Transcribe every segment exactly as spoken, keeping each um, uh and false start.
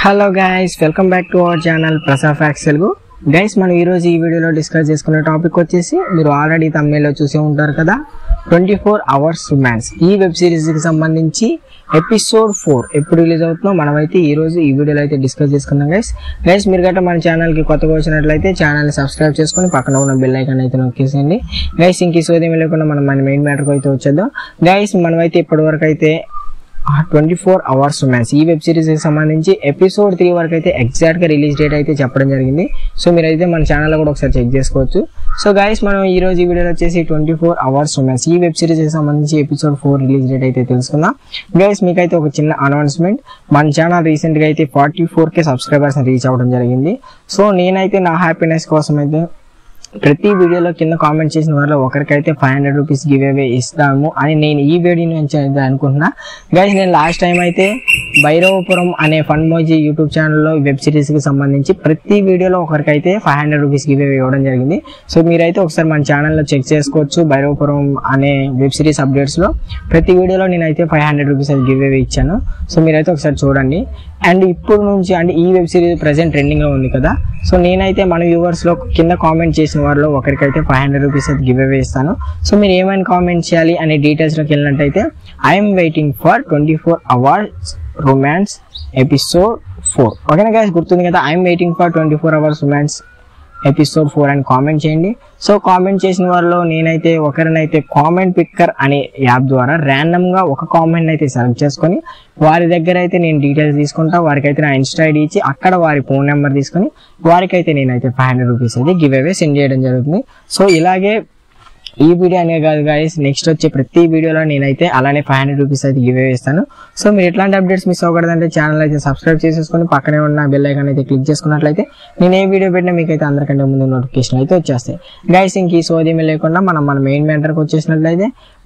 Hello guys, welcome back to our channel ప్రసా facts Telugu. Guys, మనం ఈరోజు ఈ వీడియోలో డిస్కస్ చేసుకునే టాపిక్ వచ్చేసి మీరు ఆల్రెడీ తమిళలో చూసే ఉంటారు కదా, ట్వంటీ ఫోర్ అవర్స్ రొమాన్స్ ఈ వెబ్ సిరీస్కి సంబంధించి ఎపిసోడ్ ఫోర్ ఎప్పుడు రిలీజ్ అవుతుందో మనమైతే ఈ రోజు ఈ వీడియోలో అయితే డిస్కస్ చేసుకుందాం. గైస్ గైస్ మీరు గట్రా మన ఛానల్కి కొత్తగా వచ్చినట్లయితే ఛానల్ని సబ్స్క్రైబ్ చేసుకొని పక్కన ఉన్న బెల్ ఐకాన్ అయితే నొక్కేసేయండి. గైస్ ఇంక ఈ సోదేమీ లేకుండా మనం మన మెయిన్ మ్యాటర్కి అయితే వచ్చేద్దాం. గైస్ మనమైతే ఇప్పటి వరకు అయితే ట్వంటీ ఫోర్ అవర్స్ రొమాన్స్ ఈ వెబ్ సిరీస్ కి సంబంధించి ఎపిసోడ్ త్రీ వరకు అయితే ఎగ్జాక్ట్ గా రిలీజ్ డేట్ అయితే చెప్పడం జరిగింది. సో మీరైతే మన ఛానల్ లో కూడా ఒకసారి చెక్ చేసుకోవచ్చు. సో గైస్ మనం ఈ రోజు ఈ వీడియోలో వచ్చేసి ట్వంటీ ఫోర్ అవర్స్ రొమాన్స్ ఈ వెబ్ సిరీస్ కి సంబంధించి ఎపిసోడ్ ఫోర్ రిలీజ్ డేట్ అయితే తెలుసుకుందాం. గైస్ మీకైతే ఒక చిన్న అనౌన్స్మెంట్, మన ఛానల్ రీసెంట్ గా అయితే forty four K subscribers reach అవ్వడం జరిగింది. సో నేనైతే నా హ్యాపీనెస్ కోసం అయితే ప్రతి వీడియోలో కింద కామెంట్ చేసిన వాళ్ళు ఒకరికైతే five hundred rupees give away ఇస్తాము అని నేను ఈ వీడియో నుంచి అయితే అనుకుంటున్నా. గైస్ నేను లాస్ట్ టైం అయితే భైరవపురం అనే ఫన్ మోజీ యూట్యూబ్ ఛానల్లో వెబ్ సిరీస్కి సంబంధించి ప్రతి వీడియోలో ఒకరికైతే five hundred rupees give away ఇవ్వడం జరిగింది. సో మీరైతే ఒకసారి మన ఛానల్లో చెక్ చేసుకోవచ్చు. భైరవపురం అనే వెబ్ సిరీస్ అప్డేట్స్లో ప్రతి వీడియోలో నేనైతే ఫైవ్ హండ్రెడ్ రూపీస్ అయితే గివ్ అవే ఇచ్చాను. సో మీరైతే ఒకసారి చూడండి. అండ్ ఇప్పుడు నుంచి అంటే ఈ వెబ్ సిరీస్ ప్రెసెంట్ ట్రెండింగ్ లో ఉంది కదా, సో నేనైతే మన వ్యూవర్స్ లో కింద కామెంట్ చేసిన వారిలో ఒకరికైతే ఫైవ్ హండ్రెడ్ రూపీస్ అయితే గివ్ అవే ఇస్తాను. సో మీరు ఏమైనా కామెంట్ చేయాలి అనే డీటెయిల్స్ లోకి వెళ్ళినట్టయితే I'm waiting for twenty four hours romance episode four. ఓకేనా గైస్, గుర్తుంది కదా, I'm waiting for twenty four hours romance episode four అని కామెంట్ చేయండి. సో కామెంట్ చేసిన వారిలో నేనైతే ఒకరినైతే కామెంట్ పిక్కర్ అనే యాప్ ద్వారా ర్యాండమ్ గా ఒక కామెంట్ అయితే సెలెక్ట్ చేసుకొని వారి దగ్గర అయితే నేను డీటెయిల్స్ తీసుకుంటా. వారికి అయితే నా ఇన్స్టా ఐడి ఇచ్చి అక్కడ వారి ఫోన్ నెంబర్ తీసుకొని వారికైతే నేనైతే ఫైవ్ హండ్రెడ్ రూపీస్ అయితే గివ్ అవే సెండ్ చేయడం జరుగుతుంది. సో ఇలాగే ఈ వీడియో అనే కాదు గైస్, నెక్స్ట్ వచ్చే ప్రతి వీడియోలో నేనైతే అలానే ఫైవ్ హండ్రెడ్ రూపీస్ అయితే గివ్ అవే ఇస్తాను. సో మీరు ఎట్లాంటి అప్డేట్స్ మిస్ అవ్వకూడదంటే ఛానల్ అయితే సబ్స్క్రైబ్ చేసేసుకొని పక్కనే ఉన్న బెల్ ఐకాన్ అయితే క్లిక్ చేసుకున్నట్లయితే నేను ఏ వీడియో పెట్టినా మీకైతే అందరికంటే ముందు నోటిఫికేషన్ అయితే వచ్చేస్తాయి. గైస్ ఇంక ఈ సోదేమీ లేకుండా మనం మన మెయిన్ మ్యాటర్కి వచ్చేసినట్లయితే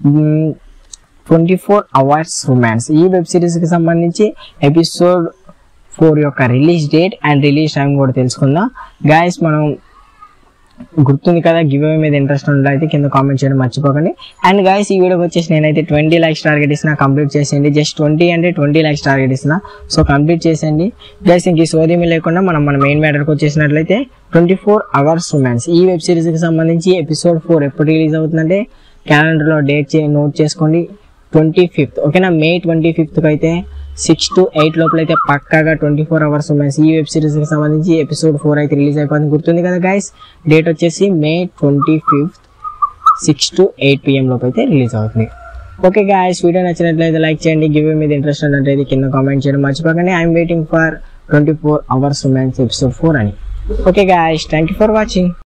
ట్వంటీ ఫోర్ అవర్స్ రొమాన్స్ ఈ వెబ్ సిరీస్ కి సంబంధించి ఎపిసోడ్ ఫోర్ యొక్క release date and release time కూడా తెలుసుకుందాం. గైస్ మనం గుర్తుంది కదా, గివ్ అవే మీద ఇంట్రెస్ట్ ఉన్నట్లయితే కింద కామెంట్ చేయడం మర్చిపోకండి. అండ్ గైస్ ఈ వీడియోకి వచ్చేసి నేనైతే ట్వంటీ లైక్స్ టార్గెట్ ఇస్తున్నా, కంప్లీట్ చేసేయండి. జస్ట్ ట్వంటీ అంటే ట్వంటీ లైక్స్ టార్గెట్ ఇస్తున్నా, సో కంప్లీట్ చేసేయండి. గైస్ ఇంక ఈ సోదేమీ లేకుండా మనం మన మెయిన్ మ్యాటర్కి వచ్చేసినట్లయితే ట్వంటీ ఫోర్ అవర్స్ రొమాన్స్ ఈ వెబ్ సిరీస్ కి సంబంధించి ఎపిసోడ్ ఫోర్ ఎప్పుడు రిలీజ్ అవుతుందంటే క్యాలెండర్ లో డేట్ నోట్ చేసుకోండి, ట్వంటీ ఫిఫ్త్ ఓకేనా, మే ట్వంటీ ఫిఫ్త్ కి అయితే సిక్స్ టు ఎయిట్ లోపల అయితే పక్కాగా ట్వంటీ ఫోర్ అవర్స్ రొమాన్స్ ఈ వెబ్ సిరీస్ కి సంబంధించి ఎపిసోడ్ ఫోర్ అయితే రిలీజ్ అయిపోతుంది. గుర్తుంది కదా గైస్, డేట్ వచ్చేసి May twenty fifth six to eight PM లోపు అయితే రిలీజ్ అవుతుంది. ఓకే గైస్, వీడియో నచ్చినట్లయితే లైక్ చేయండి. గివ్ అవే మీద ఇంట్రెస్ట్ ఉన్నట్లయితే కింద కామెంట్ చేయడం మర్చిపోకండి. I'm waiting for twenty four hours romance episode four అని. Okay guys, thank you for watching.